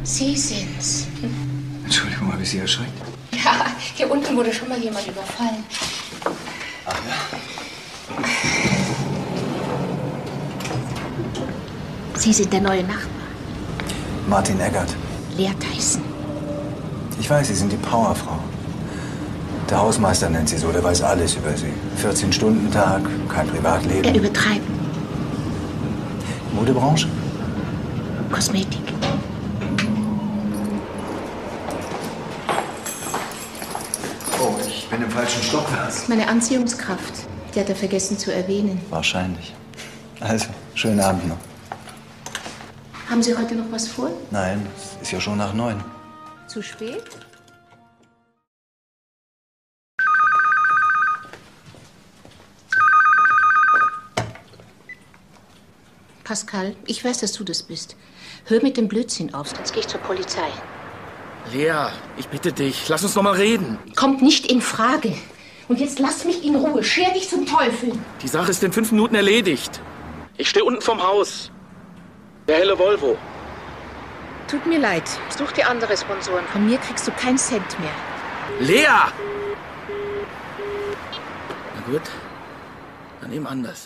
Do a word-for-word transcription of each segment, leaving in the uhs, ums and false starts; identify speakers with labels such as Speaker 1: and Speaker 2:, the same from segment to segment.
Speaker 1: Sie sind's.
Speaker 2: Entschuldigung, habe ich Sie erschreckt?
Speaker 1: Ja, hier unten wurde schon mal jemand überfallen.
Speaker 2: Ach ja?
Speaker 1: Sie sind der neue Nachbar.
Speaker 2: Martin Eggert.
Speaker 1: Lea Tyson.
Speaker 2: Ich weiß, Sie sind die Powerfrau. Der Hausmeister nennt Sie so, der weiß alles über Sie. vierzehn-Stunden-Tag, kein Privatleben.
Speaker 1: Er übertreibt.
Speaker 2: Modebranche?
Speaker 1: Kosmetik.
Speaker 2: Oh, ich bin im falschen Stockwerk.
Speaker 1: Das ist meine Anziehungskraft. Die hat er vergessen zu erwähnen.
Speaker 2: Wahrscheinlich. Also, schönen Abend noch.
Speaker 1: Haben Sie heute noch was vor?
Speaker 2: Nein, es ist ja schon nach neun.
Speaker 1: Zu spät? Pascal, ich weiß, dass du das bist. Hör mit dem Blödsinn auf, sonst gehe ich zur Polizei.
Speaker 3: Lea, ich bitte dich, lass uns noch mal reden.
Speaker 1: Kommt nicht in Frage. Und jetzt lass mich in Ruhe. Scher dich zum Teufel.
Speaker 3: Die Sache ist in fünf Minuten erledigt. Ich stehe unten vorm Haus. Der helle Volvo.
Speaker 1: Tut mir leid. Such dir andere Sponsoren. Von mir kriegst du keinen Cent mehr.
Speaker 3: Lea! Na gut, dann eben anders.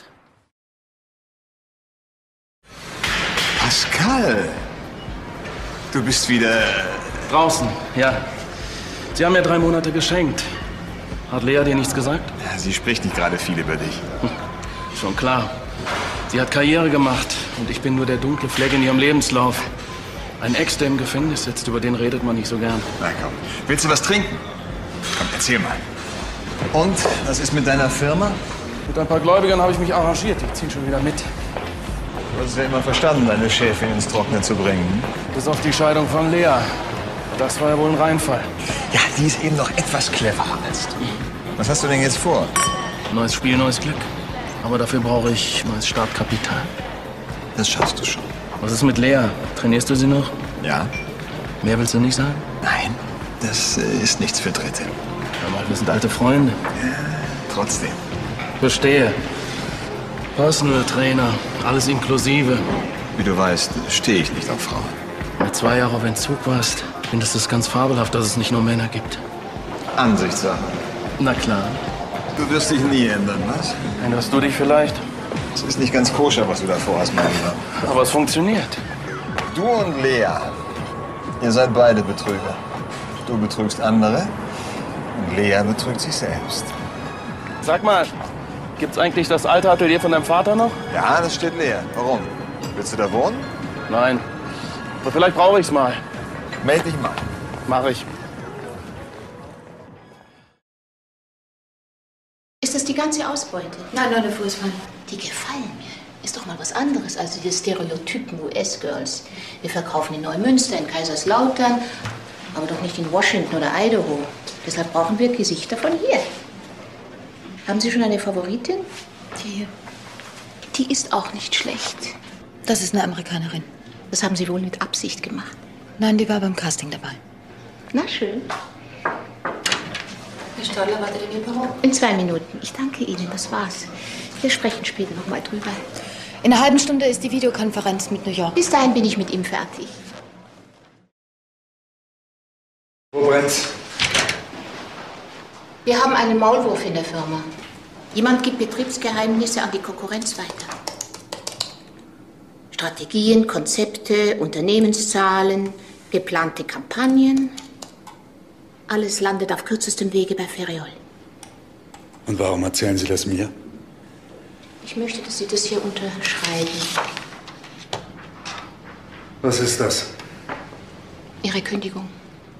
Speaker 4: Pascal! Du bist wieder...
Speaker 3: Draußen, ja. Sie haben mir drei Monate geschenkt. Hat Lea dir nichts gesagt?
Speaker 4: Ja, sie spricht nicht gerade viel über dich.
Speaker 3: Hm, schon klar. Sie hat Karriere gemacht und ich bin nur der dunkle Fleck in ihrem Lebenslauf. Ein Ex, der im Gefängnis sitzt, über den redet man nicht so gern.
Speaker 4: Na komm, willst du was trinken? Komm, erzähl mal. Und, was ist mit deiner Firma?
Speaker 3: Mit ein paar Gläubigern habe ich mich arrangiert. Die ziehen schon wieder mit.
Speaker 4: Du hast ja immer verstanden, deine Chefin ins Trockene zu bringen.
Speaker 3: Bis auf die Scheidung von Lea. Das war ja wohl ein Reinfall.
Speaker 4: Ja, die ist eben noch etwas cleverer als du. Was hast du denn jetzt vor?
Speaker 3: Neues Spiel, neues Glück. Aber dafür brauche ich neues Startkapital.
Speaker 4: Das schaffst du schon.
Speaker 3: Was ist mit Lea? Trainierst du sie noch?
Speaker 4: Ja.
Speaker 3: Mehr willst du nicht sagen?
Speaker 4: Nein, das äh, ist nichts für Dritte.
Speaker 3: Aber wir sind alte Freunde.
Speaker 4: Ja, trotzdem.
Speaker 3: Verstehe. Personal Trainer, alles inklusive.
Speaker 4: Wie du weißt, stehe ich nicht auf Frauen.
Speaker 3: Wenn du zwei Jahre auf Entzug warst, findest du es ganz fabelhaft, dass es nicht nur Männer gibt.
Speaker 4: Ansichtssache.
Speaker 3: Na klar.
Speaker 4: Du wirst dich nie ändern, was?
Speaker 3: Änderst du dich vielleicht?
Speaker 4: Es ist nicht ganz koscher, was du da vorhast, mein Lieber.
Speaker 3: Aber es funktioniert.
Speaker 4: Du und Lea, ihr seid beide Betrüger. Du betrügst andere und Lea betrügt sich selbst.
Speaker 3: Sag mal, gibt's eigentlich das alte Atelier von deinem Vater noch?
Speaker 4: Ja, das steht leer. Warum? Willst du da wohnen?
Speaker 3: Nein. Aber vielleicht brauche ich's mal.
Speaker 4: Meld dich mal.
Speaker 3: Mach ich.
Speaker 1: Ist das die ganze Ausbeute?
Speaker 5: Nein, nein, der Fußball.
Speaker 1: Die gefallen mir. Ist doch mal was anderes als die Stereotypen U S-Girls. Wir verkaufen in Neumünster, in Kaiserslautern, aber doch nicht in Washington oder Idaho. Deshalb brauchen wir Gesichter von hier. Haben Sie schon eine Favoritin?
Speaker 5: Die hier.
Speaker 1: Die ist auch nicht schlecht.
Speaker 5: Das ist eine Amerikanerin.
Speaker 1: Das haben Sie wohl mit Absicht gemacht.
Speaker 5: Nein, die war beim Casting dabei.
Speaker 1: Na schön.
Speaker 5: Herr Stadler wartet in Ihr Büro.
Speaker 1: In zwei Minuten. Ich danke Ihnen, das war's. Wir sprechen später noch mal drüber.
Speaker 5: In einer halben Stunde ist die Videokonferenz mit New York.
Speaker 1: Bis dahin bin ich mit ihm fertig.
Speaker 2: Wo brennt's?
Speaker 1: Wir haben einen Maulwurf in der Firma. Jemand gibt Betriebsgeheimnisse an die Konkurrenz weiter. Strategien, Konzepte, Unternehmenszahlen, geplante Kampagnen. Alles landet auf kürzestem Wege bei Ferriol.
Speaker 6: Und warum erzählen Sie das mir?
Speaker 1: Ich möchte, dass Sie das hier unterschreiben.
Speaker 6: Was ist das?
Speaker 1: Ihre Kündigung.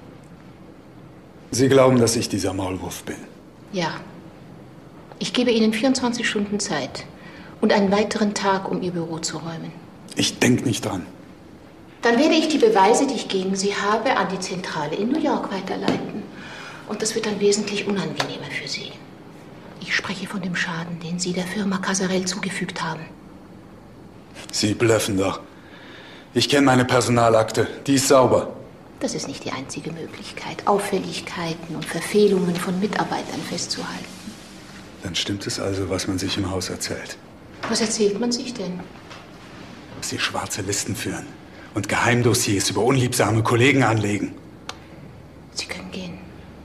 Speaker 6: Sie glauben, dass ich dieser Maulwurf bin?
Speaker 1: Ja. Ich gebe Ihnen vierundzwanzig Stunden Zeit und einen weiteren Tag, um Ihr Büro zu räumen.
Speaker 6: Ich denke nicht dran.
Speaker 1: Dann werde ich die Beweise, die ich gegen Sie habe, an die Zentrale in New York weiterleiten. Und das wird dann wesentlich unangenehmer für Sie. Ich spreche von dem Schaden, den Sie der Firma Casarel zugefügt haben.
Speaker 6: Sie blöffen doch. Ich kenne meine Personalakte. Die ist sauber.
Speaker 1: Das ist nicht die einzige Möglichkeit, Auffälligkeiten und Verfehlungen von Mitarbeitern festzuhalten.
Speaker 6: Dann stimmt es also, was man sich im Haus erzählt.
Speaker 1: Was erzählt man sich denn?
Speaker 6: Dass Sie schwarze Listen führen. und Geheimdossiers über unliebsame Kollegen anlegen.
Speaker 1: Sie können gehen.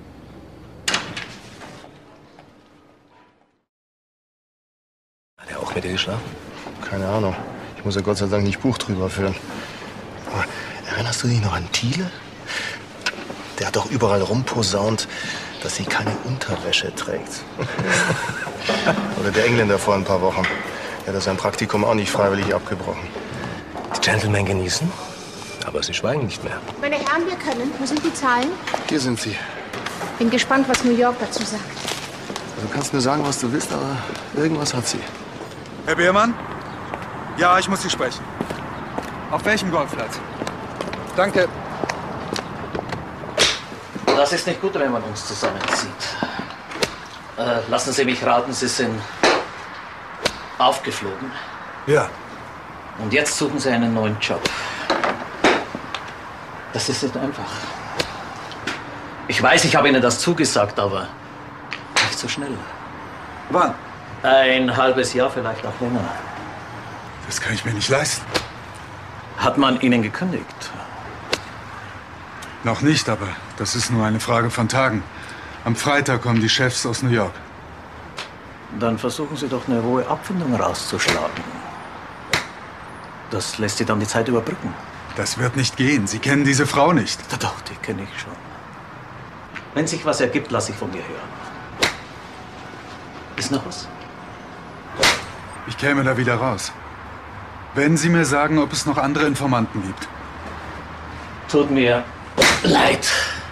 Speaker 7: Hat er auch mit dir geschlafen? Keine Ahnung. Ich muss ja Gott sei Dank nicht Buch drüber führen. Aber erinnerst du dich noch an Thiele? Der hat doch überall rumposaunt, dass sie keine Unterwäsche trägt. Oder der Engländer vor ein paar Wochen. Der hat sein Praktikum auch nicht freiwillig abgebrochen. Die Gentlemen genießen, aber sie schweigen nicht mehr.
Speaker 1: Meine Herren, wir können. Wo sind die Zahlen?
Speaker 7: Hier sind sie.
Speaker 1: Bin gespannt, was New York dazu sagt.
Speaker 7: Du kannst mir sagen, was du willst, aber irgendwas hat sie.
Speaker 6: Herr Beermann? Ja, ich muss Sie sprechen. Auf welchem Golfplatz? Danke.
Speaker 8: Das ist nicht gut, wenn man uns zusammenzieht. Äh, lassen Sie mich raten, Sie sind aufgeflogen.
Speaker 6: Ja.
Speaker 8: Und jetzt suchen Sie einen neuen Job. Das ist nicht einfach. Ich weiß, ich habe Ihnen das zugesagt, aber nicht so schnell.
Speaker 6: Wann?
Speaker 8: Ein halbes Jahr, vielleicht auch länger.
Speaker 6: Das kann ich mir nicht leisten.
Speaker 8: Hat man Ihnen gekündigt?
Speaker 6: Noch nicht, aber das ist nur eine Frage von Tagen. Am Freitag kommen die Chefs aus New York.
Speaker 8: Dann versuchen Sie doch eine hohe Abfindung rauszuschlagen. Das lässt Sie dann die Zeit überbrücken.
Speaker 6: Das wird nicht gehen. Sie kennen diese Frau nicht.
Speaker 8: Ja, doch, die kenne ich schon. Wenn sich was ergibt, lasse ich von mir hören. Ist noch was?
Speaker 6: Ich käme da wieder raus. Wenn Sie mir sagen, ob es noch andere Informanten gibt.
Speaker 8: Tut mir leid.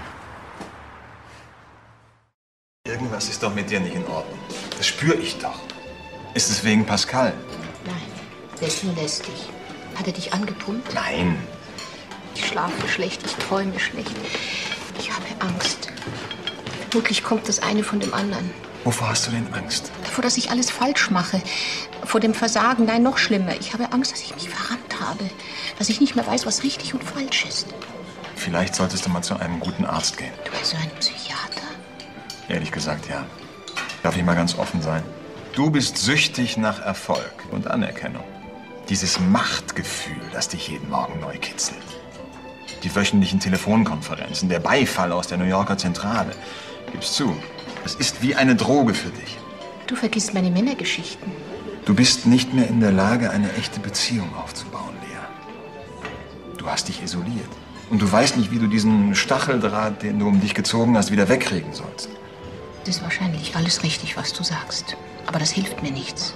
Speaker 4: Irgendwas ist doch mit dir nicht in Ordnung. Das spüre ich doch. Ist es wegen Pascal?
Speaker 1: Nein, der ist nur lästig. Hat er dich angepumpt?
Speaker 4: Nein.
Speaker 1: Ich schlafe schlecht, ich träume schlecht. Ich habe Angst. Wirklich kommt das eine von dem anderen.
Speaker 4: Wovor hast du denn Angst?
Speaker 1: Davor, dass ich alles falsch mache. Vor dem Versagen, nein, noch schlimmer. Ich habe Angst, dass ich mich verrannt habe. Dass ich nicht mehr weiß, was richtig und falsch ist.
Speaker 4: Vielleicht solltest du mal zu einem guten Arzt gehen.
Speaker 1: Du bist so ein Psychiater?
Speaker 4: Ehrlich gesagt, ja. Darf ich mal ganz offen sein? Du bist süchtig nach Erfolg und Anerkennung. Dieses Machtgefühl, das dich jeden Morgen neu kitzelt. Die wöchentlichen Telefonkonferenzen, der Beifall aus der New Yorker Zentrale. Gib's zu, es ist wie eine Droge für dich.
Speaker 1: Du vergisst meine Männergeschichten.
Speaker 4: Du bist nicht mehr in der Lage, eine echte Beziehung aufzubauen, Lea. Du hast dich isoliert. Und du weißt nicht, wie du diesen Stacheldraht, den du um dich gezogen hast, wieder wegkriegen sollst.
Speaker 1: Das ist wahrscheinlich alles richtig, was du sagst. Aber das hilft mir nichts.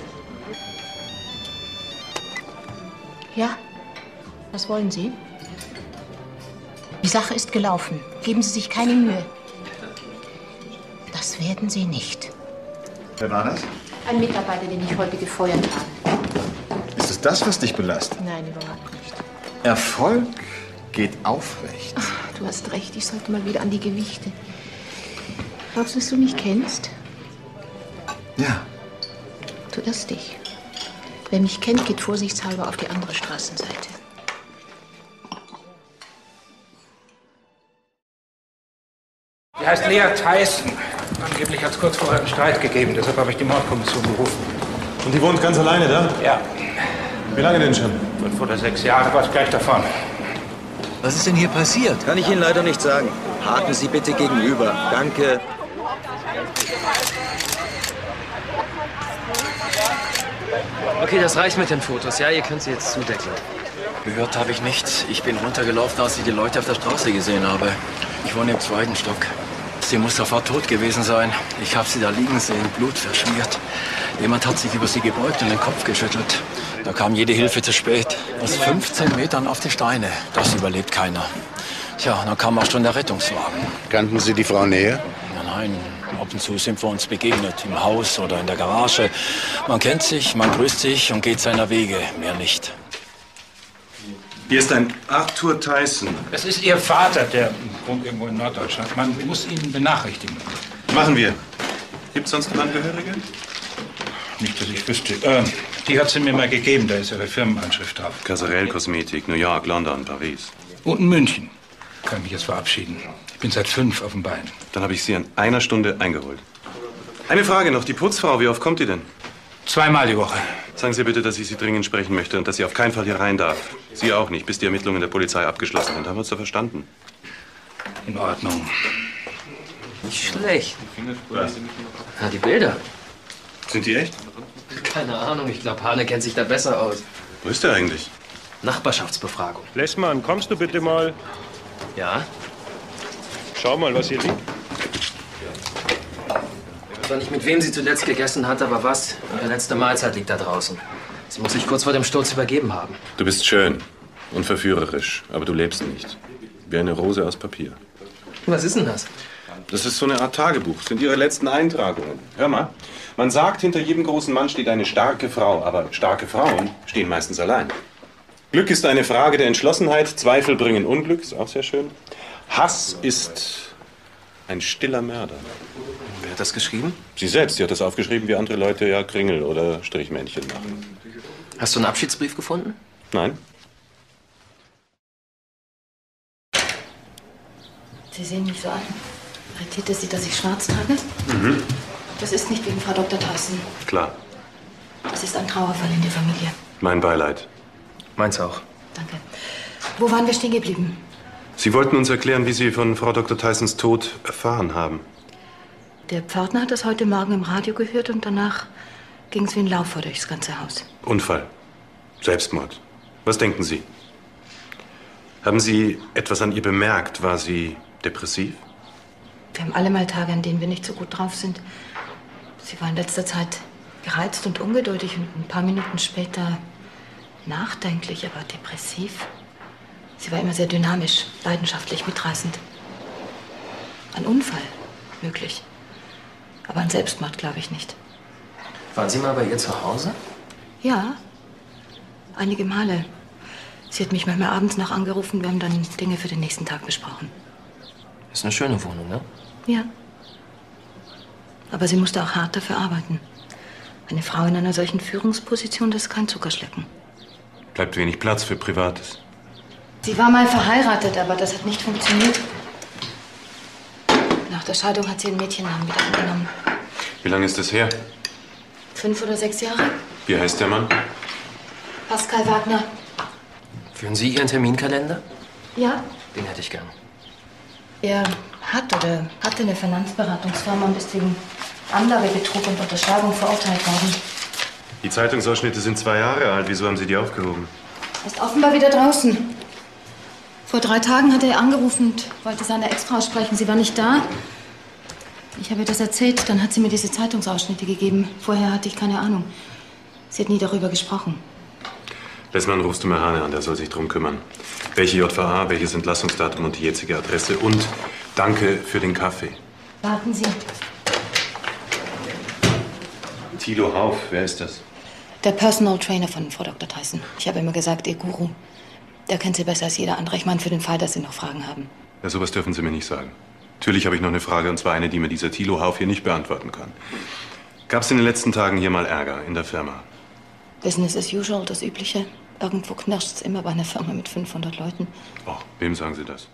Speaker 1: Ja? Was wollen Sie? Die Sache ist gelaufen. Geben Sie sich keine Mühe. Das werden Sie nicht.
Speaker 4: Wer war das?
Speaker 1: Ein Mitarbeiter, den ich heute gefeuert habe.
Speaker 4: Ist es das, was dich belastet?
Speaker 1: Nein, überhaupt nicht.
Speaker 4: Erfolg geht aufrecht.
Speaker 1: Ach, du hast recht, ich sollte mal wieder an die Gewichte. Glaubst du, dass du mich kennst?
Speaker 4: Ja.
Speaker 1: Du irrst dich. Wer mich kennt, geht vorsichtshalber auf die andere Straßenseite.
Speaker 9: Sie heißt Lea Tyson. Angeblich hat es kurz vorher einen Streit gegeben, deshalb habe ich die Mordkommission gerufen.
Speaker 10: Und die wohnt ganz alleine da?
Speaker 9: Ja.
Speaker 10: Wie lange denn schon?
Speaker 9: Fünf oder sechs Jahre, war es gleich davon.
Speaker 11: Was ist denn hier passiert? Kann ich Ihnen leider nicht sagen. Haken Sie bitte gegenüber. Danke.
Speaker 12: Okay, das reicht mit den Fotos. Ja, ihr könnt sie jetzt zudecken.
Speaker 3: Gehört habe ich nichts. Ich bin runtergelaufen, als ich die Leute auf der Straße gesehen habe. Ich wohne im zweiten Stock. Sie muss sofort tot gewesen sein. Ich habe sie da liegen sehen, Blut verschmiert. Jemand hat sich über sie gebeugt und den Kopf geschüttelt. Da kam jede Hilfe zu spät. Aus fünfzehn Metern auf die Steine. Das überlebt keiner. Tja, dann kam auch schon der Rettungswagen.
Speaker 6: Kannten Sie die Frau näher?
Speaker 3: Ja, nein, ab und zu sind wir uns begegnet. Im Haus oder in der Garage. Man kennt sich, man grüßt sich und geht seiner Wege. Mehr nicht.
Speaker 10: Hier ist ein Arthur Tyson.
Speaker 9: Das ist Ihr Vater, der wohnt irgendwo in Norddeutschland. Man muss ihn benachrichtigen.
Speaker 10: Machen wir. Gibt es sonst noch Angehörige?
Speaker 9: Nicht, dass ich wüsste. Äh, die hat sie mir mal gegeben, da ist ihre Firmenanschrift drauf.
Speaker 10: Casarel Kosmetik, New York, London, Paris.
Speaker 9: Und in München. Kann mich jetzt verabschieden. Ich bin seit fünf auf dem Bein.
Speaker 10: Dann habe ich Sie in einer Stunde eingeholt. Eine Frage noch, die Putzfrau, wie oft kommt die denn?
Speaker 9: Zweimal die Woche.
Speaker 10: Sagen Sie bitte, dass ich Sie dringend sprechen möchte und dass sie auf keinen Fall hier rein darf. Sie auch nicht, bis die Ermittlungen der Polizei abgeschlossen sind. Haben wir uns da verstanden?
Speaker 9: In Ordnung.
Speaker 12: Nicht schlecht.
Speaker 10: Was?
Speaker 12: Ja, die Bilder.
Speaker 10: Sind die echt?
Speaker 12: Keine Ahnung, ich glaube, Hane kennt sich da besser aus.
Speaker 10: Wo ist der eigentlich?
Speaker 12: Nachbarschaftsbefragung.
Speaker 13: Lessmann, kommst du bitte mal?
Speaker 12: Ja?
Speaker 13: Schau mal, was hier liegt.
Speaker 12: Ich weiß zwar nicht, mit wem sie zuletzt gegessen hat, aber was? Ihre letzte Mahlzeit liegt da draußen. Sie muss sich kurz vor dem Sturz übergeben haben.
Speaker 10: Du bist schön und verführerisch, aber du lebst nicht. Wie eine Rose aus Papier.
Speaker 12: Was ist denn das?
Speaker 10: Das ist so eine Art Tagebuch. Das sind ihre letzten Eintragungen. Hör mal, man sagt, hinter jedem großen Mann steht eine starke Frau. Aber starke Frauen stehen meistens allein. Glück ist eine Frage der Entschlossenheit. Zweifel bringen Unglück, ist auch sehr schön. Hass ist ein stiller Mörder.
Speaker 12: Wer hat das geschrieben?
Speaker 10: Sie selbst. Sie hat das aufgeschrieben, wie andere Leute ja Kringel oder Strichmännchen machen.
Speaker 12: Hast du einen Abschiedsbrief gefunden?
Speaker 10: Nein.
Speaker 5: Sie sehen mich so an. Irritiert es Sie, dass ich schwarz trage?
Speaker 10: Mhm.
Speaker 5: Das ist nicht wegen Frau Doktor Tyson.
Speaker 10: Klar.
Speaker 5: Es ist ein Trauerfall in der Familie.
Speaker 10: Mein Beileid.
Speaker 12: Meins auch.
Speaker 5: Danke. Wo waren wir stehen geblieben?
Speaker 10: Sie wollten uns erklären, wie Sie von Frau Doktor Tysons Tod erfahren haben.
Speaker 5: Der Pförtner hat das heute Morgen im Radio gehört und danach ging es wie ein Laufer durchs ganze Haus.
Speaker 10: Unfall. Selbstmord. Was denken Sie? Haben Sie etwas an ihr bemerkt? War sie depressiv?
Speaker 5: Wir haben alle mal Tage, an denen wir nicht so gut drauf sind. Sie war in letzter Zeit gereizt und ungeduldig und ein paar Minuten später nachdenklich, aber depressiv. Sie war immer sehr dynamisch, leidenschaftlich, mitreißend. Ein Unfall, möglich. Aber ein Selbstmord glaube ich nicht.
Speaker 12: Waren Sie mal bei ihr zu Hause?
Speaker 5: Ja, einige Male. Sie hat mich manchmal abends noch angerufen, wir haben dann Dinge für den nächsten Tag besprochen.
Speaker 12: Ist eine schöne Wohnung, ne?
Speaker 5: Ja. Aber sie musste auch hart dafür arbeiten. Eine Frau in einer solchen Führungsposition, das ist kein Zuckerschlecken.
Speaker 10: Bleibt wenig Platz für Privates.
Speaker 5: Sie war mal verheiratet, aber das hat nicht funktioniert. Nach der Scheidung hat sie ihren Mädchennamen wieder angenommen.
Speaker 10: Wie lange ist das her?
Speaker 5: Fünf oder sechs Jahre?
Speaker 10: Wie heißt der Mann?
Speaker 5: Pascal Wagner.
Speaker 12: Führen Sie Ihren Terminkalender?
Speaker 5: Ja.
Speaker 12: Den hätte ich gern.
Speaker 5: Er hat oder hatte eine Finanzberatungsfirma und ist wegen Anlagebetrug und Unterschlagung verurteilt worden.
Speaker 10: Die Zeitungsausschnitte sind zwei Jahre alt. Wieso haben Sie die aufgehoben?
Speaker 5: Er ist offenbar wieder draußen. Vor drei Tagen hat er angerufen und wollte seine Ex-Frau sprechen. Sie war nicht da. Ich habe ihr das erzählt, dann hat sie mir diese Zeitungsausschnitte gegeben. Vorher hatte ich keine Ahnung. Sie hat nie darüber gesprochen.
Speaker 10: Lessmann, rufst du mal Hane an, der soll sich drum kümmern. Welche J V A, welches Entlassungsdatum und die jetzige Adresse. Und danke für den Kaffee.
Speaker 5: Warten Sie.
Speaker 10: Thilo Hauf, wer ist das?
Speaker 5: Der Personal Trainer von Frau Doktor Tyson. Ich habe immer gesagt, Ihr Guru. Der kennt sie besser als jeder andere. Ich meine, für den Fall, dass Sie noch Fragen haben.
Speaker 10: Ja, sowas dürfen Sie mir nicht sagen. Natürlich habe ich noch eine Frage, und zwar eine, die mir dieser Thilo Hauf hier nicht beantworten kann. Gab es in den letzten Tagen hier mal Ärger in der Firma?
Speaker 5: Business as usual, das Übliche. Irgendwo knirscht es immer bei einer Firma mit fünfhundert Leuten.
Speaker 10: Oh, wem sagen Sie das?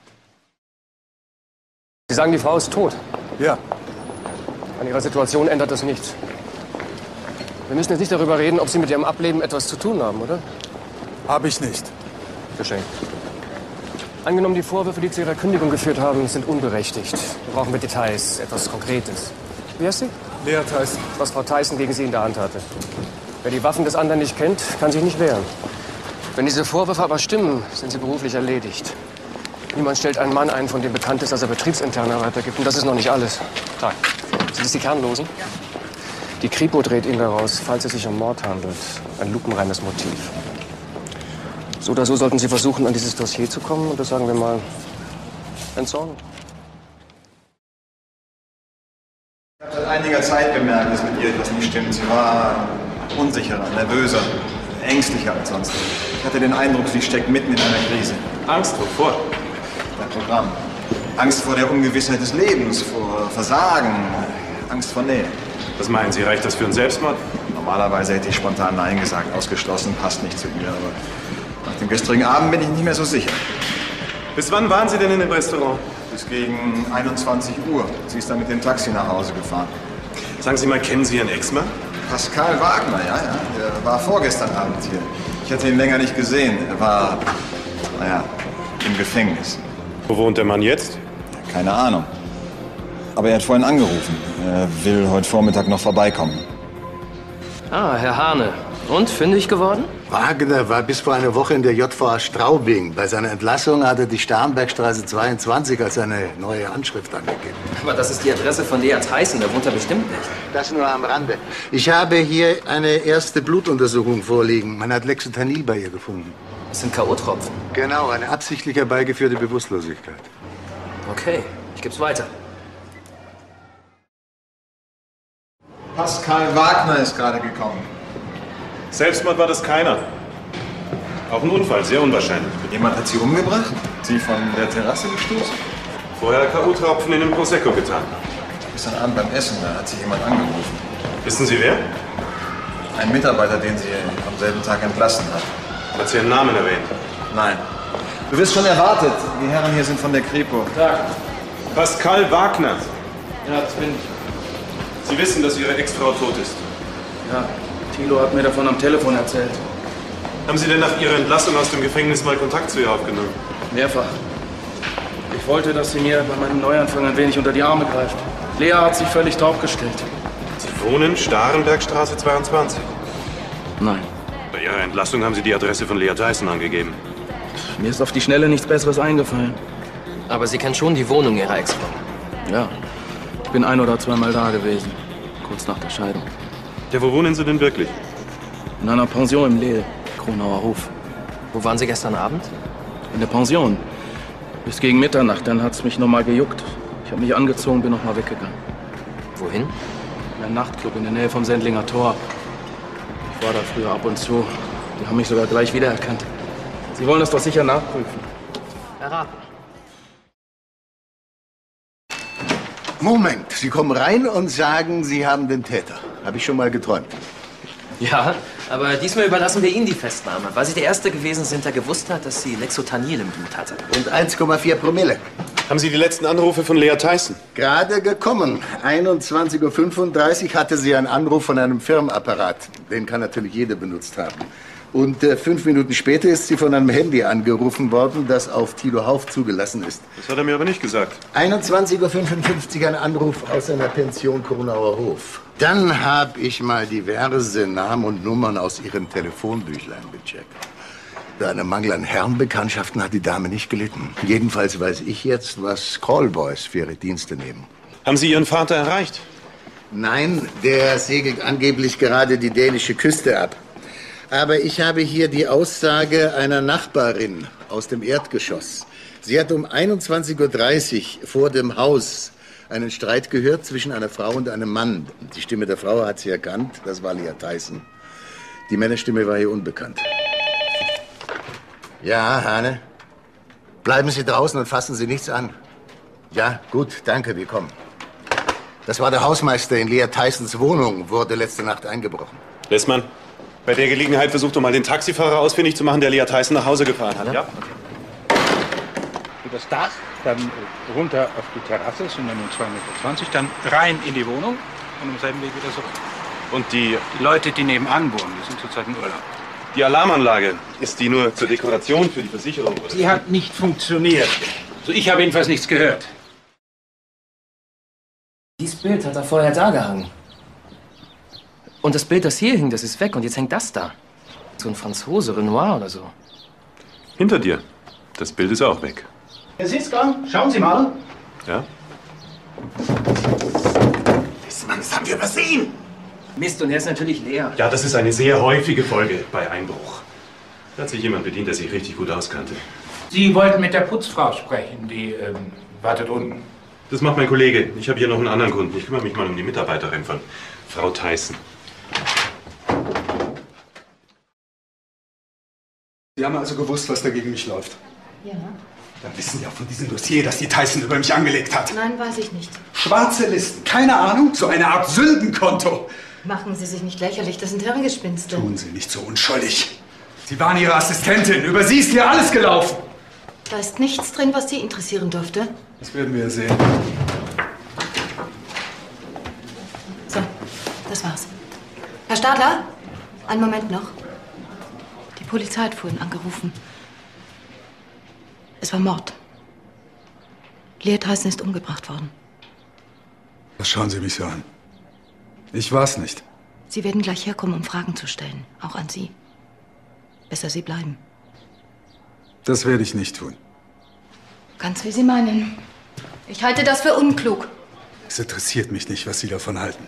Speaker 14: Sie sagen, die Frau ist tot.
Speaker 6: Ja.
Speaker 14: An ihrer Situation ändert das nichts. Wir müssen jetzt nicht darüber reden, ob Sie mit Ihrem Ableben etwas zu tun haben, oder?
Speaker 6: Habe ich nicht.
Speaker 14: Geschenkt. Angenommen, die Vorwürfe, die zu Ihrer Kündigung geführt haben, sind unberechtigt. Wir brauchen wir Details, etwas Konkretes. Wie heißt sie?
Speaker 6: Lea Tyson.
Speaker 14: Was Frau Tyson gegen Sie in der Hand hatte. Wer die Waffen des anderen nicht kennt, kann sich nicht wehren. Wenn diese Vorwürfe aber stimmen, sind Sie beruflich erledigt. Niemand stellt einen Mann ein, von dem bekannt ist, dass er Betriebsinterne weitergibt. Und das ist noch nicht alles. Tag. Sind es die Kernlosen? Ja. Die Kripo dreht ihn daraus, falls es sich um Mord handelt. Ein lupenreines Motiv. So oder so sollten Sie versuchen, an dieses Dossier zu kommen und das, sagen wir mal, entsorgen.
Speaker 4: Ich habe seit einiger Zeit gemerkt, dass mit ihr etwas nicht stimmt. Sie war unsicherer, nervöser, ängstlicher als sonst. Ich hatte den Eindruck, sie steckt mitten in einer Krise.
Speaker 10: Angst wovor?
Speaker 4: Dein Programm. Angst vor der Ungewissheit des Lebens, vor Versagen, Angst vor Nähe.
Speaker 10: Was meinen Sie, reicht das für einen Selbstmord?
Speaker 4: Normalerweise hätte ich spontan Nein gesagt, ausgeschlossen, passt nicht zu ihr, aber nach dem gestrigen Abend bin ich nicht mehr so sicher.
Speaker 10: Bis wann waren Sie denn in dem Restaurant?
Speaker 4: Bis gegen einundzwanzig Uhr. Sie ist dann mit dem Taxi nach Hause gefahren.
Speaker 10: Sagen Sie mal, kennen Sie Ihren Ex-Mann?
Speaker 4: Pascal Wagner, ja, ja. Der war vorgestern Abend hier. Ich hatte ihn länger nicht gesehen. Er war, naja, im Gefängnis.
Speaker 10: Wo wohnt der Mann jetzt?
Speaker 4: Keine Ahnung. Aber er hat vorhin angerufen. Er will heute Vormittag noch vorbeikommen.
Speaker 12: Ah, Herr Hahne. Und, fündig geworden?
Speaker 15: Wagner war bis vor einer Woche in der J V A Straubing. Bei seiner Entlassung hat er die Starnbergstraße zweiundzwanzig als seine neue Anschrift angegeben.
Speaker 12: Aber das ist die Adresse von Lea Theissen, da wohnt er bestimmt nicht.
Speaker 15: Das nur am Rande. Ich habe hier eine erste Blutuntersuchung vorliegen. Man hat Lexotanil bei ihr gefunden.
Speaker 12: Das sind K O-Tropfen.
Speaker 15: Genau, eine absichtlich herbeigeführte Bewusstlosigkeit.
Speaker 12: Okay, ich geb's weiter.
Speaker 4: Pascal Wagner ist gerade gekommen.
Speaker 10: Selbstmord war das keiner. Auch ein Unfall, sehr unwahrscheinlich.
Speaker 4: Jemand hat sie umgebracht? Sie von der Terrasse gestoßen?
Speaker 10: Vorher K O-Tropfen in den Prosecco getan.
Speaker 4: Gestern Abend beim Essen, da hat sie jemand angerufen.
Speaker 10: Wissen Sie wer?
Speaker 4: Ein Mitarbeiter, den sie am selben Tag entlassen hat.
Speaker 10: Hat sie Ihren Namen erwähnt?
Speaker 4: Nein. Du wirst schon erwartet. Die Herren hier sind von der Kripo.
Speaker 10: Tag. Pascal Wagner.
Speaker 9: Ja, das bin ich.
Speaker 10: Sie wissen, dass Ihre Ex-Frau tot ist.
Speaker 9: Ja, Thilo hat mir davon am Telefon erzählt.
Speaker 10: Haben Sie denn nach Ihrer Entlassung aus dem Gefängnis mal Kontakt zu ihr aufgenommen?
Speaker 9: Mehrfach. Ich wollte, dass sie mir bei meinem Neuanfang ein wenig unter die Arme greift. Lea hat sich völlig taub gestellt.
Speaker 10: Sie wohnen Starnbergstraße zweiundzwanzig?
Speaker 9: Nein.
Speaker 10: Bei Ihrer Entlassung haben Sie die Adresse von Lea Theissen angegeben.
Speaker 9: Mir ist auf die Schnelle nichts Besseres eingefallen.
Speaker 12: Aber Sie kennen schon die Wohnung Ihrer Ex-Frau?
Speaker 9: Ja. Ich bin ein oder zweimal da gewesen. Kurz nach der Scheidung.
Speaker 10: Ja, wo wohnen Sie denn wirklich?
Speaker 9: In einer Pension im Lehl, Kronauer Hof.
Speaker 12: Wo waren Sie gestern Abend?
Speaker 9: In der Pension. Bis gegen Mitternacht, dann hat's mich noch mal gejuckt. Ich habe mich angezogen, bin noch mal weggegangen.
Speaker 12: Wohin?
Speaker 9: In einen Nachtclub in der Nähe vom Sendlinger Tor. Ich war da früher ab und zu. Die haben mich sogar gleich wiedererkannt. Sie wollen das doch sicher nachprüfen.
Speaker 12: Erraten.
Speaker 15: Moment, Sie kommen rein und sagen, Sie haben den Täter. Habe ich schon mal geträumt.
Speaker 12: Ja, aber diesmal überlassen wir Ihnen die Festnahme, weil Sie der Erste gewesen sind, der gewusst hat, dass sie Lexotanil im Blut hatte.
Speaker 15: Und eins Komma vier Promille.
Speaker 10: Haben Sie die letzten Anrufe von Lea Theissen?
Speaker 15: Gerade gekommen. einundzwanzig Uhr fünfunddreißig hatte sie einen Anruf von einem Firmenapparat. Den kann natürlich jeder benutzt haben. Und äh, fünf Minuten später ist sie von einem Handy angerufen worden, das auf Thilo Hauff zugelassen ist.
Speaker 10: Das hat er mir aber nicht gesagt.
Speaker 15: einundzwanzig Uhr fünfundfünfzig ein Anruf aus einer Pension Kronauer Hof. Dann habe ich mal diverse Namen und Nummern aus ihren Telefonbüchlein gecheckt. Bei einem Mangel an Herrenbekanntschaften hat die Dame nicht gelitten. Jedenfalls weiß ich jetzt, was Callboys für ihre Dienste nehmen.
Speaker 10: Haben Sie Ihren Vater erreicht?
Speaker 15: Nein, der segelt angeblich gerade die dänische Küste ab. Aber ich habe hier die Aussage einer Nachbarin aus dem Erdgeschoss. Sie hat um einundzwanzig Uhr dreißig vor dem Haus einen Streit gehört zwischen einer Frau und einem Mann. Die Stimme der Frau hat sie erkannt, das war Lea Theissen. Die Männerstimme war ihr unbekannt. Ja, Hane? Bleiben Sie draußen und fassen Sie nichts an. Ja, gut, danke, wir kommen. Das war der Hausmeister in Lea Theissens Wohnung, wurde letzte Nacht eingebrochen.
Speaker 10: Lessmann, bei der Gelegenheit versuch doch mal den Taxifahrer ausfindig zu machen, der Lea Theissen nach Hause gefahren hat. Ja? Ja?
Speaker 9: Über das Dach, dann runter auf die Terrasse, sind dann nur zwei Meter zwanzig, dann rein in die Wohnung und im selben Weg wieder zurück.
Speaker 10: Und die...
Speaker 9: Die Leute, die nebenan wohnen, die sind zurzeit im Urlaub.
Speaker 10: Die Alarmanlage, ist die nur zur Dekoration für die Versicherung? Oder?
Speaker 9: Die hat nicht funktioniert. Also ich habe jedenfalls nichts gehört.
Speaker 12: Dieses Bild hat er vorher da gehangen. Und das Bild, das hier hing, das ist weg. Und jetzt hängt das da. So ein Franzose, Renoir oder so.
Speaker 10: Hinter dir. Das Bild ist auch weg.
Speaker 9: Herr Sitzgang, schauen Sie mal.
Speaker 10: Ja?
Speaker 9: Mann, das haben wir übersehen.
Speaker 12: Mist, und er ist natürlich leer.
Speaker 10: Ja, das ist eine sehr häufige Folge bei Einbruch. Da hat sich jemand bedient, der sich richtig gut auskannte.
Speaker 9: Sie wollten mit der Putzfrau sprechen, die ähm, wartet unten.
Speaker 10: Das macht mein Kollege. Ich habe hier noch einen anderen Kunden. Ich kümmere mich mal um die Mitarbeiterin von Frau Theissen.
Speaker 6: Sie haben also gewusst, was da gegen mich läuft?
Speaker 5: Ja.
Speaker 6: Dann wissen Sie auch von diesem Dossier, das die Theissen über mich angelegt hat.
Speaker 5: Nein, weiß ich nicht.
Speaker 6: Schwarze Listen, keine Ahnung, so eine Art Sündenkonto.
Speaker 5: Machen Sie sich nicht lächerlich, das sind Hirngespinste.
Speaker 6: Tun Sie nicht so unschuldig. Sie waren Ihre Assistentin, über Sie ist hier alles gelaufen.
Speaker 5: Da ist nichts drin, was Sie interessieren dürfte.
Speaker 6: Das werden wir sehen.
Speaker 5: So, das war's. Stadler? Einen Moment noch. Die Polizei hat vorhin angerufen. Es war Mord. Lea Tyson ist umgebracht worden.
Speaker 6: Was schauen Sie mich so an? Ich war's nicht.
Speaker 5: Sie werden gleich herkommen, um Fragen zu stellen. Auch an Sie. Besser, Sie bleiben.
Speaker 6: Das werde ich nicht tun.
Speaker 5: Ganz wie Sie meinen. Ich halte das für unklug.
Speaker 6: Es interessiert mich nicht, was Sie davon halten.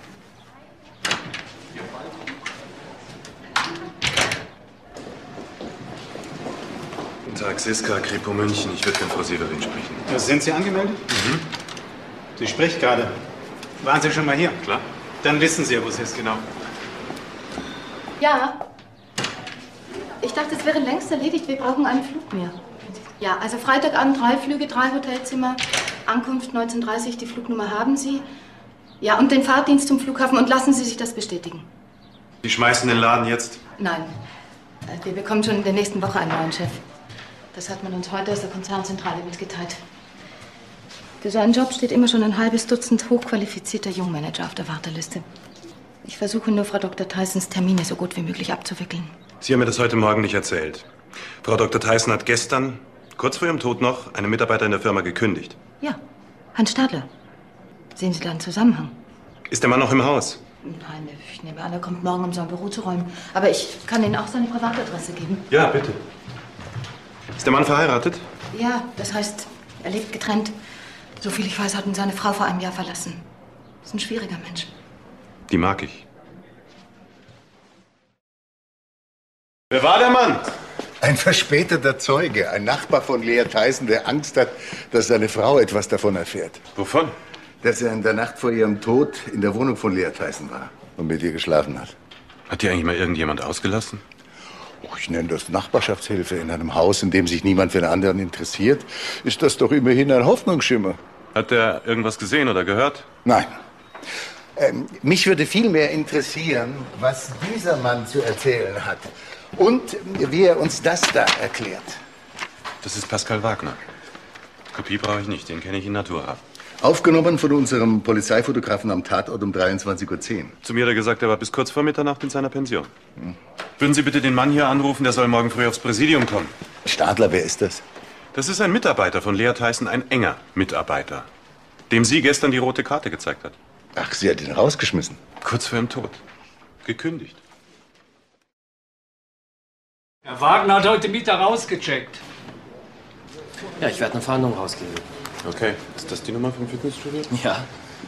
Speaker 10: Guten Tag, Siska, Kripo München. Ich würde gerne Frau Severin sprechen.
Speaker 16: Ja, sind Sie angemeldet?
Speaker 10: Mhm.
Speaker 16: Sie spricht gerade. Waren Sie schon mal hier?
Speaker 10: Klar.
Speaker 16: Dann wissen Sie ja, wo es ist, genau.
Speaker 5: Ja. Ich dachte, es wäre längst erledigt. Wir brauchen einen Flug mehr. Ja, also Freitagabend drei Flüge, drei Hotelzimmer. Ankunft neunzehn Uhr dreißig. Die Flugnummer haben Sie. Ja, und den Fahrdienst zum Flughafen. Und lassen Sie sich das bestätigen.
Speaker 10: Sie schmeißen den Laden jetzt?
Speaker 5: Nein. Wir bekommen schon in der nächsten Woche einen neuen Chef. Das hat man uns heute aus der Konzernzentrale mitgeteilt. Für so einen Job steht immer schon ein halbes Dutzend hochqualifizierter Jungmanager auf der Warteliste. Ich versuche nur, Frau Doktor Tysons Termine so gut wie möglich abzuwickeln.
Speaker 10: Sie haben mir das heute Morgen nicht erzählt. Frau Doktor Tyson hat gestern, kurz vor ihrem Tod noch, einen Mitarbeiter in der Firma gekündigt.
Speaker 5: Ja, Hans Stadler. Sehen Sie da einen Zusammenhang?
Speaker 10: Ist der Mann noch im Haus?
Speaker 5: Nein, ich nehme an, er kommt morgen, um sein Büro zu räumen. Aber ich kann Ihnen auch seine Privatadresse geben.
Speaker 10: Ja, bitte. Ist der Mann verheiratet?
Speaker 5: Ja, das heißt, er lebt getrennt. So viel ich weiß, hat ihn seine Frau vor einem Jahr verlassen. Ist ein schwieriger Mensch.
Speaker 10: Die mag ich. Wer war der Mann?
Speaker 15: Ein verspäteter Zeuge, ein Nachbar von Lea Tyson, der Angst hat, dass seine Frau etwas davon erfährt.
Speaker 10: Wovon?
Speaker 15: Dass er in der Nacht vor ihrem Tod in der Wohnung von Lea Tyson war und mit ihr geschlafen hat.
Speaker 10: Hat die eigentlich mal irgendjemand ausgelassen?
Speaker 15: Oh, ich nenne das Nachbarschaftshilfe. In einem Haus, in dem sich niemand für den anderen interessiert, ist das doch immerhin ein Hoffnungsschimmer.
Speaker 10: Hat er irgendwas gesehen oder gehört?
Speaker 15: Nein. Ähm, mich würde viel mehr interessieren, was dieser Mann zu erzählen hat. Und wie er uns das da erklärt.
Speaker 10: Das ist Pascal Wagner. Kopie brauche ich nicht, den kenne ich in Natura.
Speaker 15: Aufgenommen von unserem Polizeifotografen am Tatort um dreiundzwanzig Uhr zehn.
Speaker 10: Zu mir hat er gesagt, er war bis kurz vor Mitternacht in seiner Pension. Hm. Würden Sie bitte den Mann hier anrufen, der soll morgen früh aufs Präsidium kommen.
Speaker 15: Stadler, wer ist das?
Speaker 10: Das ist ein Mitarbeiter von Lea Tyson, ein enger Mitarbeiter, dem sie gestern die rote Karte gezeigt hat.
Speaker 15: Ach, sie hat ihn rausgeschmissen?
Speaker 10: Kurz vor ihrem Tod. Gekündigt.
Speaker 17: Herr Wagner hat heute Mieter rausgecheckt.
Speaker 12: Ja, ich werde eine Fahndung rausgeben.
Speaker 10: Okay. Ist das die Nummer vom Fitnessstudio?
Speaker 12: Ja.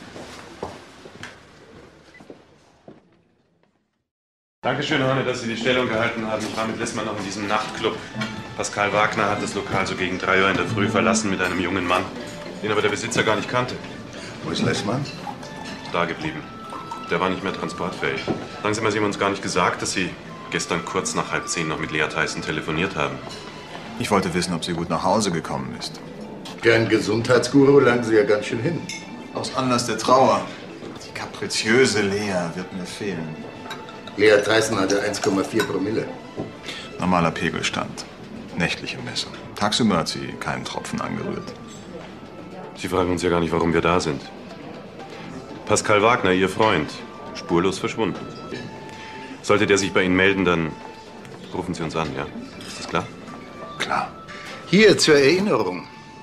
Speaker 10: Dankeschön, Hanne, dass Sie die Stellung gehalten haben. Ich war mit Lessmann noch in diesem Nachtclub. Pascal Wagner hat das Lokal so gegen drei Uhr in der Früh verlassen mit einem jungen Mann, den aber der Besitzer gar nicht kannte.
Speaker 15: Wo ist Lessmann?
Speaker 10: Da geblieben. Der war nicht mehr transportfähig. Langsam haben Sie uns gar nicht gesagt, dass Sie gestern kurz nach halb zehn noch mit Lea Tyson telefoniert haben.
Speaker 4: Ich wollte wissen, ob sie gut nach Hause gekommen ist.
Speaker 15: Kein Gesundheitsguru, langen Sie ja ganz schön hin.
Speaker 4: Aus Anlass der Trauer. Die kapriziöse Lea wird mir fehlen.
Speaker 15: Lea Tyson hatte eins Komma vier Promille.
Speaker 4: Normaler Pegelstand. Nächtliche Messung. Tagsüber hat sie keinen Tropfen angerührt.
Speaker 10: Sie fragen uns ja gar nicht, warum wir da sind. Pascal Wagner, Ihr Freund, spurlos verschwunden. Sollte der sich bei Ihnen melden, dann rufen Sie uns an, ja? Ist das klar?
Speaker 15: Klar. Hier zur Erinnerung.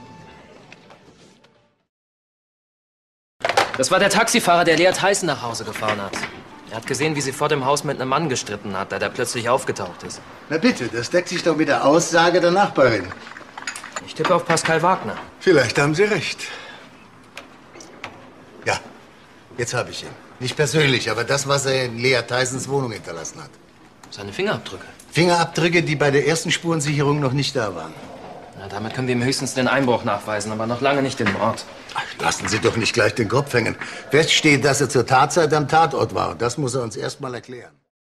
Speaker 12: Das war der Taxifahrer, der Lea Tyson nach Hause gefahren hat. Er hat gesehen, wie sie vor dem Haus mit einem Mann gestritten hat, da der plötzlich aufgetaucht ist.
Speaker 15: Na bitte, das deckt sich doch mit der Aussage der Nachbarin.
Speaker 12: Ich tippe auf Pascal Wagner.
Speaker 15: Vielleicht haben Sie recht. Ja, jetzt habe ich ihn. Nicht persönlich, aber das, was er in Lea Tysons Wohnung hinterlassen hat.
Speaker 12: Seine Fingerabdrücke.
Speaker 15: Fingerabdrücke, die bei der ersten Spurensicherung noch nicht da waren.
Speaker 12: Na, damit können wir ihm höchstens den Einbruch nachweisen, aber noch lange nicht den Mord.
Speaker 15: Ach, lassen Sie doch nicht gleich den Kopf hängen. Fest steht, dass er zur Tatzeit am Tatort war. Das muss er uns erst mal erklären.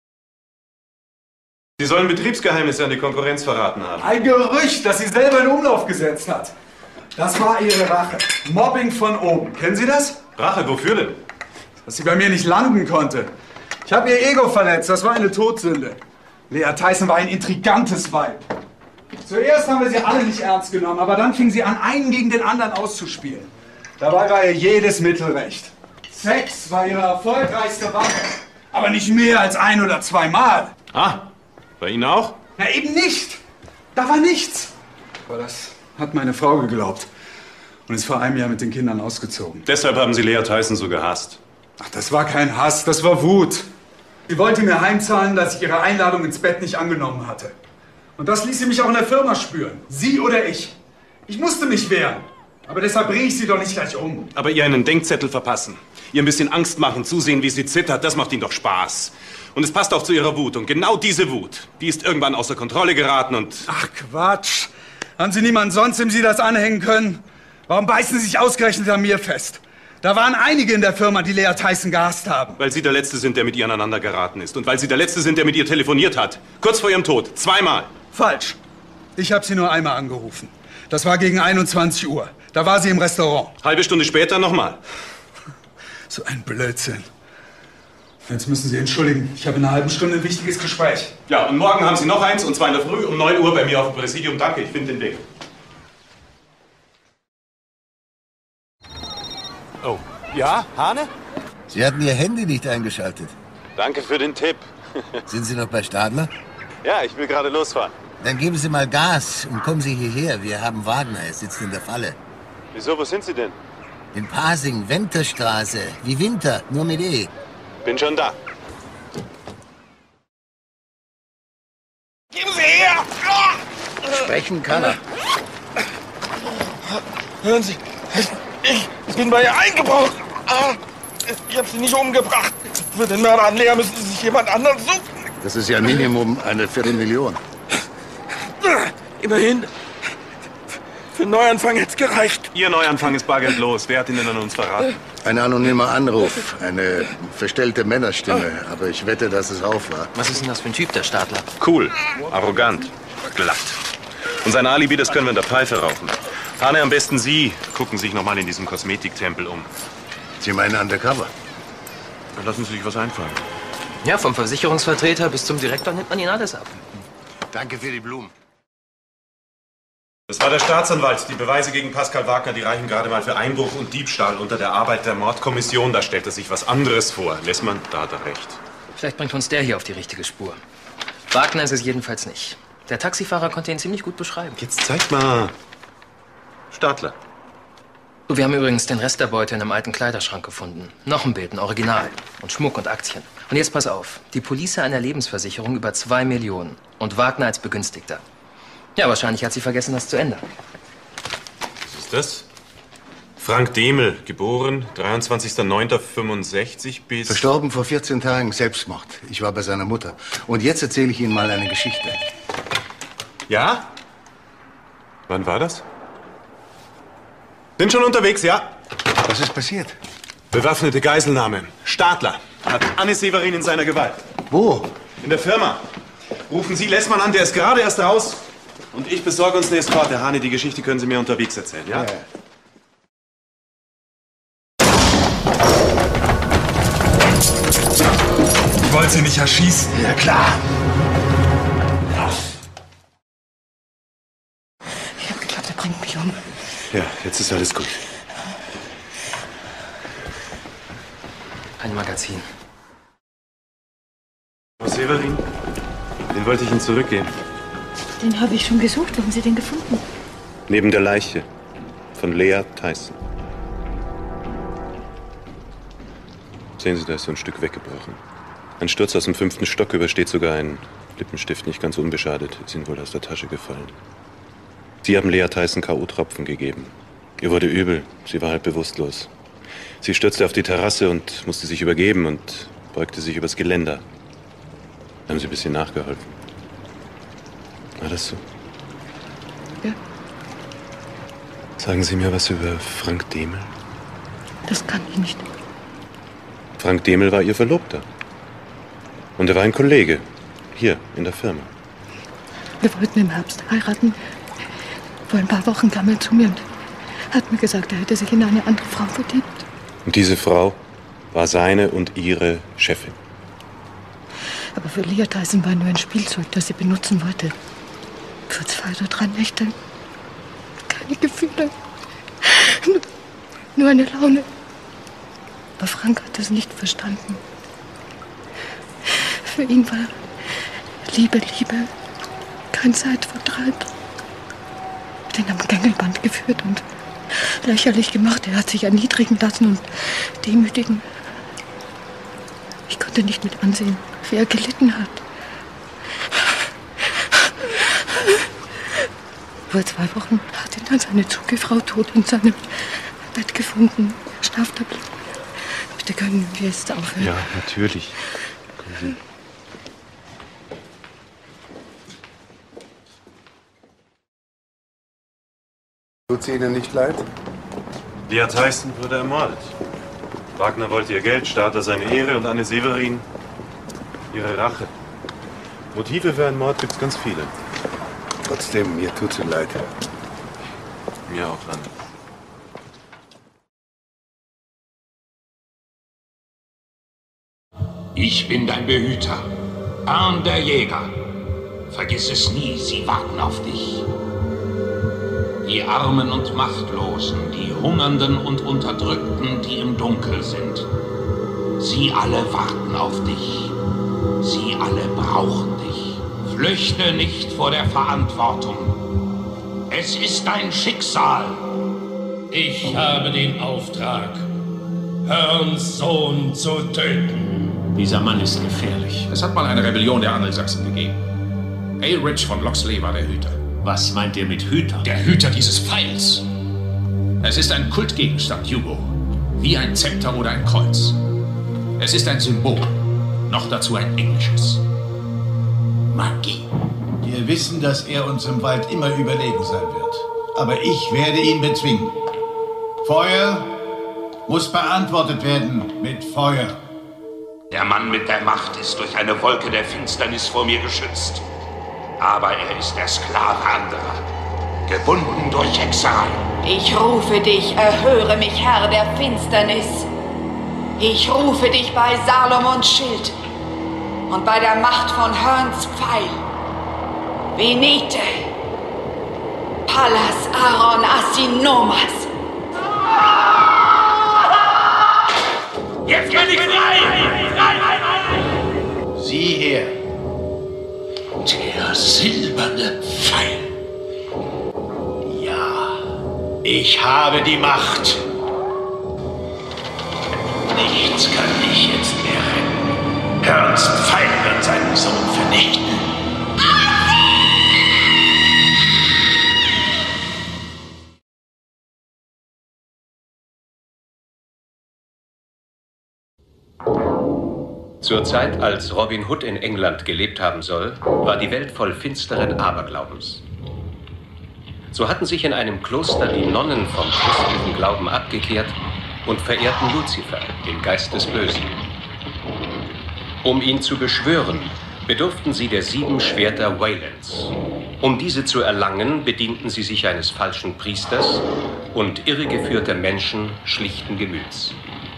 Speaker 10: Sie sollen Betriebsgeheimnisse an die Konkurrenz verraten haben.
Speaker 6: Ein Gerücht, das sie selber in Umlauf gesetzt hat. Das war ihre Rache. Mobbing von oben. Kennen Sie das?
Speaker 10: Rache, wofür denn?
Speaker 6: Dass sie bei mir nicht landen konnte. Ich habe ihr Ego verletzt. Das war eine Todsünde. Lea Tyson war ein intrigantes Weib. Zuerst haben wir sie alle nicht ernst genommen, aber dann fing sie an, einen gegen den anderen auszuspielen. Dabei war ihr jedes Mittel recht. Sex war ihre erfolgreichste Waffe. Aber nicht mehr als ein oder zweimal.
Speaker 10: Ah, bei Ihnen auch?
Speaker 6: Na eben nicht. Da war nichts. Aber das hat meine Frau geglaubt. Und ist vor einem Jahr mit den Kindern ausgezogen.
Speaker 10: Deshalb haben Sie Lea Tyson so gehasst.
Speaker 6: Ach, das war kein Hass, das war Wut. Sie wollte mir heimzahlen, dass ich ihre Einladung ins Bett nicht angenommen hatte. Und das ließ sie mich auch in der Firma spüren. Sie oder ich. Ich musste mich wehren. Aber deshalb bringe ich sie doch nicht gleich um.
Speaker 10: Aber ihr einen Denkzettel verpassen, ihr ein bisschen Angst machen, zusehen, wie sie zittert, das macht Ihnen doch Spaß. Und es passt auch zu Ihrer Wut. Und genau diese Wut, die ist irgendwann außer Kontrolle geraten und...
Speaker 6: Ach, Quatsch. Haben Sie niemanden sonst, dem Sie das anhängen können? Warum beißen Sie sich ausgerechnet an mir fest? Da waren einige in der Firma, die Lea Tyson gehasst haben.
Speaker 10: Weil Sie der Letzte sind, der mit ihr aneinander geraten ist. Und weil Sie der Letzte sind, der mit ihr telefoniert hat. Kurz vor ihrem Tod. Zweimal.
Speaker 6: Falsch. Ich habe sie nur einmal angerufen. Das war gegen einundzwanzig Uhr. Da war sie im Restaurant.
Speaker 10: Halbe Stunde später nochmal.
Speaker 6: So ein Blödsinn. Jetzt müssen Sie entschuldigen. Ich habe in einer halben Stunde ein wichtiges Gespräch.
Speaker 10: Ja, und morgen haben Sie noch eins, und zwar in der Früh um neun Uhr bei mir auf dem Präsidium. Danke, ich finde den Weg.
Speaker 4: Oh, ja, Hane?
Speaker 15: Sie hatten Ihr Handy nicht eingeschaltet.
Speaker 10: Danke für den Tipp.
Speaker 15: Sind Sie noch bei Stadler?
Speaker 10: Ja, ich will gerade losfahren.
Speaker 15: Dann geben Sie mal Gas und kommen Sie hierher. Wir haben Wagner, er sitzt in der Falle.
Speaker 10: Wieso, wo sind Sie denn?
Speaker 15: In Pasing, Wenterstraße. Wie Winter, nur mit E.
Speaker 10: Bin schon da.
Speaker 18: Geben Sie her!
Speaker 15: Sprechen kann er.
Speaker 18: Hören Sie, ich bin bei ihr eingebrochen. Ich habe sie nicht umgebracht. Für den Mörder an Lea müssen Sie sich jemand anderen suchen.
Speaker 15: Das ist ja Minimum eine Viertelmillion.
Speaker 18: Immerhin. Für einen Neuanfang hätte es gereicht.
Speaker 10: Ihr Neuanfang ist bargeldlos. Wer hat ihn denn an uns verraten?
Speaker 15: Ein anonymer Anruf, eine verstellte Männerstimme. Aber ich wette, dass es auf war.
Speaker 12: Was ist denn das für ein Typ, der Stadler?
Speaker 10: Cool, arrogant, glatt. Und sein Alibi, das können wir in der Pfeife rauchen. Hane, am besten Sie gucken sich noch mal in diesem Kosmetiktempel um.
Speaker 15: Sie meinen Undercover?
Speaker 10: Dann lassen Sie sich was einfallen.
Speaker 12: Ja, vom Versicherungsvertreter bis zum Direktor nimmt man ihn alles ab.
Speaker 15: Danke für die Blumen.
Speaker 10: Das war der Staatsanwalt. Die Beweise gegen Pascal Wagner, die reichen gerade mal für Einbruch und Diebstahl unter der Arbeit der Mordkommission. Da stellt er sich was anderes vor. Lessmann, da hat er recht.
Speaker 12: Vielleicht bringt uns der hier auf die richtige Spur. Wagner ist es jedenfalls nicht. Der Taxifahrer konnte ihn ziemlich gut beschreiben.
Speaker 10: Jetzt zeig mal. Stadler.
Speaker 12: Du, wir haben übrigens den Rest der Beute in einem alten Kleiderschrank gefunden. Noch ein Bild, ein Original. Und Schmuck und Aktien. Und jetzt pass auf. Die Police einer Lebensversicherung über zwei Millionen. Und Wagner als Begünstigter. Ja, wahrscheinlich hat sie vergessen, das zu ändern.
Speaker 10: Was ist das? Frank Demel, geboren dreiundzwanzigster neunter fünfundsechzig bis...
Speaker 15: Verstorben vor vierzehn Tagen, Selbstmord. Ich war bei seiner Mutter. Und jetzt erzähle ich Ihnen mal eine Geschichte.
Speaker 10: Ja? Wann war das? Sind schon unterwegs, ja?
Speaker 15: Was ist passiert?
Speaker 10: Bewaffnete Geiselnahme. Stadler hat Anne Severin in seiner Gewalt.
Speaker 15: Wo?
Speaker 10: In der Firma. Rufen Sie Lessmann an, der ist gerade erst raus. Und ich besorge uns eine Eskorte. Hane, die Geschichte können Sie mir unterwegs erzählen, ja?
Speaker 15: Ja.
Speaker 6: Ich wollte Sie nicht erschießen.
Speaker 15: Ja, klar.
Speaker 5: Ich habe geglaubt, er bringt mich um.
Speaker 10: Ja, jetzt ist alles gut.
Speaker 12: Ein Magazin.
Speaker 10: Frau Severin, den wollte ich Ihnen zurückgeben.
Speaker 5: Den habe ich schon gesucht. Wo haben Sie den gefunden?
Speaker 10: Neben der Leiche von Lea Tyson. Sehen Sie, da ist so ein Stück weggebrochen. Ein Sturz aus dem fünften Stock übersteht sogar ein Lippenstift, nicht ganz unbeschadet, ist Ihnen wohl aus der Tasche gefallen. Sie haben Lea Tyson K O-Tropfen gegeben. Ihr wurde übel, sie war halb bewusstlos. Sie stürzte auf die Terrasse und musste sich übergeben und beugte sich übers Geländer. Haben Sie ein bisschen nachgeholfen? War das so?
Speaker 5: Ja.
Speaker 10: Sagen Sie mir was über Frank Demel?
Speaker 5: Das kann ich nicht.
Speaker 10: Frank Demel war Ihr Verlobter. Und er war ein Kollege. Hier, in der Firma.
Speaker 5: Wir wollten im Herbst heiraten. Vor ein paar Wochen kam er zu mir und hat mir gesagt, er hätte sich in eine andere Frau verliebt.
Speaker 10: Und diese Frau war seine und Ihre Chefin.
Speaker 5: Aber für Lea Tyson war nur ein Spielzeug, das sie benutzen wollte. Für zwei oder drei Nächte. Keine Gefühle. Nur, nur eine Laune. Aber Frank hat es nicht verstanden.
Speaker 19: Für ihn war Liebe, Liebe kein Zeitvertreib. Den am Gängelband geführt und lächerlich gemacht. Er hat sich erniedrigen lassen und demütigen. Ich konnte nicht mit ansehen, wie er gelitten hat. Vor zwei Wochen hat ihn dann seine Zugefrau tot in seinem Bett gefunden. Schlaftabletten. Bitte können wir jetzt aufhören?
Speaker 10: Ja, natürlich. Kommen Sie.
Speaker 20: Tut's Ihnen nicht leid?
Speaker 10: Lea Tyson wurde ermordet. Wagner wollte ihr Geld, Starter seine Ehre und Anne Severin ihre Rache. Motive für einen Mord gibt's ganz viele.
Speaker 20: Trotzdem, mir tut's ihm leid.
Speaker 10: Mir auch, Anne.
Speaker 21: Ich bin dein Behüter, Arn der Jäger. Vergiss es nie, sie warten auf dich. Die Armen und Machtlosen, die Hungernden und Unterdrückten, die im Dunkel sind. Sie alle warten auf dich. Sie alle brauchen dich. Flüchte nicht vor der Verantwortung. Es ist dein Schicksal.
Speaker 22: Ich habe den Auftrag, Hörns Sohn zu töten.
Speaker 21: Dieser Mann ist gefährlich.
Speaker 22: Es hat mal eine Rebellion der Angelsachsen gegeben. Aelrich von Loxley war der Hüter.
Speaker 21: Was meint ihr mit Hüter?
Speaker 22: Der Hüter dieses Pfeils. Es ist ein Kultgegenstand, Hugo. Wie ein Zepter oder ein Kreuz. Es ist ein Symbol. Noch dazu ein englisches.
Speaker 21: Magie.
Speaker 23: Wir wissen, dass er uns im Wald immer überlegen sein wird. Aber ich werde ihn bezwingen. Feuer muss beantwortet werden mit Feuer.
Speaker 21: Der Mann mit der Macht ist durch eine Wolke der Finsternis vor mir geschützt. Aber er ist der Sklave anderer, gebunden durch Hexerei.
Speaker 24: Ich rufe dich, erhöre mich, Herr der Finsternis. Ich rufe dich bei Salomons Schild und bei der Macht von Hörns Pfeil. Venite, Pallas Aaron Asinomas.
Speaker 21: Jetzt bin ich frei!
Speaker 23: Sieh her.
Speaker 21: Der silberne Pfeil.
Speaker 23: Ja, ich habe die Macht.
Speaker 21: Nichts kann mich jetzt mehr retten. Hörns Pfeil wird seinen Sohn vernichten.
Speaker 25: Zur Zeit, als Robin Hood in England gelebt haben soll, war die Welt voll finsteren Aberglaubens. So hatten sich in einem Kloster die Nonnen vom christlichen Glauben abgekehrt und verehrten Luzifer, den Geist des Bösen. Um ihn zu beschwören, bedurften sie der sieben Schwerter Waylands. Um diese zu erlangen, bedienten sie sich eines falschen Priesters und irregeführter Menschen schlichten Gemüts.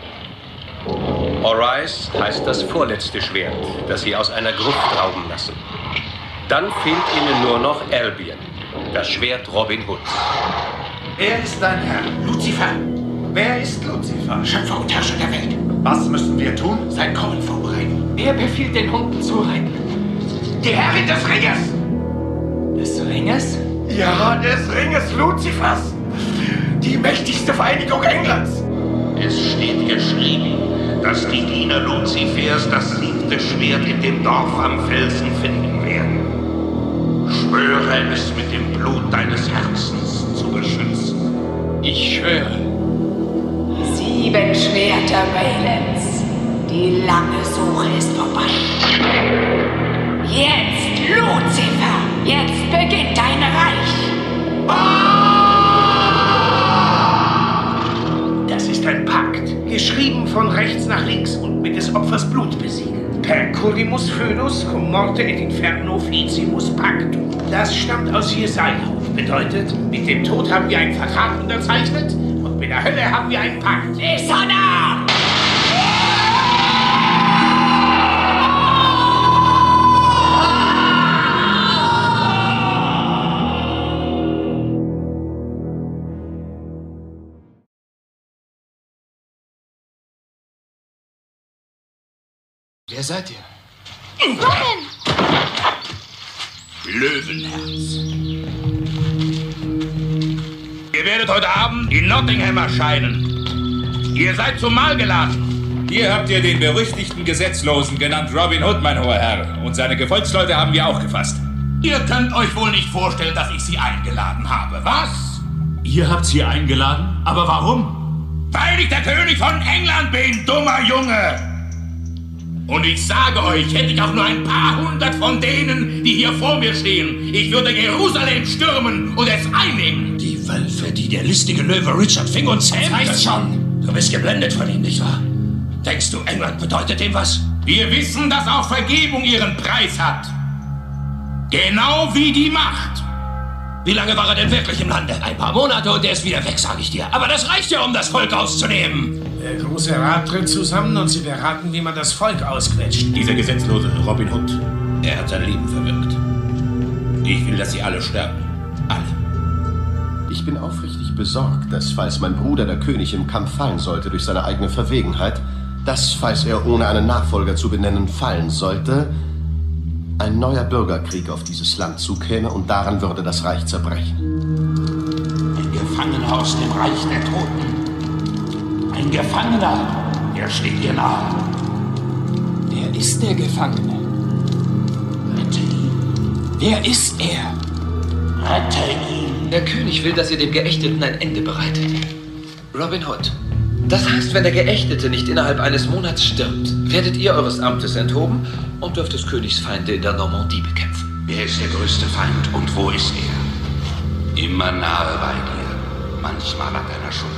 Speaker 25: Arise heißt das vorletzte Schwert, das sie aus einer Gruft rauben lassen. Dann fehlt ihnen nur noch Albion, das Schwert Robin Hoods.
Speaker 21: Wer ist dein Herr? Luzifer. Wer ist Luzifer? Schöpfer und Herrscher der Welt. Was müssen wir tun? Sein Kommen vorbereiten. Wer befiehlt den Hunden zu reiten? Die Herrin des Ringes.
Speaker 22: Des Ringes?
Speaker 21: Ja, des Ringes Luzifers. Die mächtigste Vereinigung Englands. Es steht geschrieben, dass die Diener Luzifers das siebte Schwert in dem Dorf am Felsen finden werden. Schwöre es mit dem Blut deines Herzens zu beschützen.
Speaker 22: Ich schwöre.
Speaker 24: Sieben Schwerter Waylands. Die lange Suche ist vorbei. Jetzt, Luzifer! Jetzt beginnt dein Reich!
Speaker 21: Das ist ein Pakt, geschrieben von rechts nach links und mit des Opfers Blut besiegelt. Per Curimus Födus cum morte et inferno ficimus pactum. Das stammt aus Jesaja. Bedeutet, mit dem Tod haben wir einen Vertrag unterzeichnet und mit der Hölle haben wir einen Pakt. Dishonor!
Speaker 22: Wer seid ihr?
Speaker 24: Robin!
Speaker 22: Löwenherz. Ihr werdet heute Abend in Nottingham erscheinen. Ihr seid zum Mahl geladen.
Speaker 1: Hier habt ihr den berüchtigten Gesetzlosen, genannt Robin Hood, mein hoher Herr. Und seine Gefolgsleute haben wir auch gefasst.
Speaker 22: Ihr könnt euch wohl nicht vorstellen, dass ich sie eingeladen habe, was?
Speaker 2: Ihr habt sie eingeladen? Aber warum?
Speaker 22: Weil ich der König von England bin, dummer Junge! Und ich sage euch, hätte ich auch nur ein paar hundert von denen, die hier vor mir stehen, ich würde Jerusalem stürmen und es einnehmen.
Speaker 2: Die Wölfe, die der listige Löwe Richard fing und zähmte.
Speaker 22: Das heißt schon,
Speaker 2: Du bist geblendet von ihm, nicht wahr?
Speaker 22: denkst du, England bedeutet dem was? Wir wissen, dass auch Vergebung ihren Preis hat. Genau wie die Macht.
Speaker 2: Wie lange war er denn wirklich im Lande? Ein paar Monate und er ist wieder weg, sage ich dir. Aber das reicht ja, um das Volk auszunehmen.
Speaker 23: Der große Rat tritt zusammen und sie beraten, wie man das Volk ausquetscht.
Speaker 2: Dieser gesetzlose Robin Hood, er hat sein Leben verwirkt. Ich will, dass sie alle sterben. Alle.
Speaker 7: Ich bin aufrichtig besorgt, dass, falls mein Bruder der König im Kampf fallen sollte durch seine eigene Verwegenheit, dass, falls er ohne einen Nachfolger zu benennen fallen sollte, ein neuer Bürgerkrieg auf dieses Land zukäme und daran würde das Reich zerbrechen.
Speaker 22: Ein Gefangener aus dem Reich der Toten. Ein Gefangener, er steht dir nahe.
Speaker 2: Wer ist der Gefangene?
Speaker 22: Rette ihn. Wer ist er? Rette ihn.
Speaker 12: Der König will, dass ihr dem Geächteten ein Ende bereitet. Robin Hood. Das heißt, wenn der Geächtete nicht innerhalb eines Monats stirbt, werdet ihr eures Amtes enthoben und dürft des Königs Feinde in der Normandie bekämpfen.
Speaker 22: Wer ist der größte Feind und wo ist er? Immer nahe bei dir, manchmal an deiner Schulter.